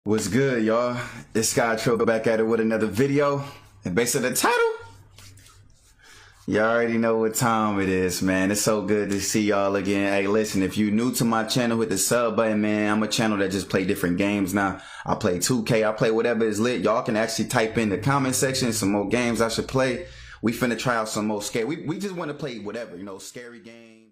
What's good, y'all? It's Gawd back at it with another video. And based on the title, you already know what time it is, man. It's so good to see y'all again. Hey, listen, if you're new to my channel, hit the sub button, man. I'm a channel that just play different games now. I play 2K, I play whatever is lit. Y'all can actually type in the comment section some more games I should play. We finna try out some more scary. We just want to play whatever, you know, scary games.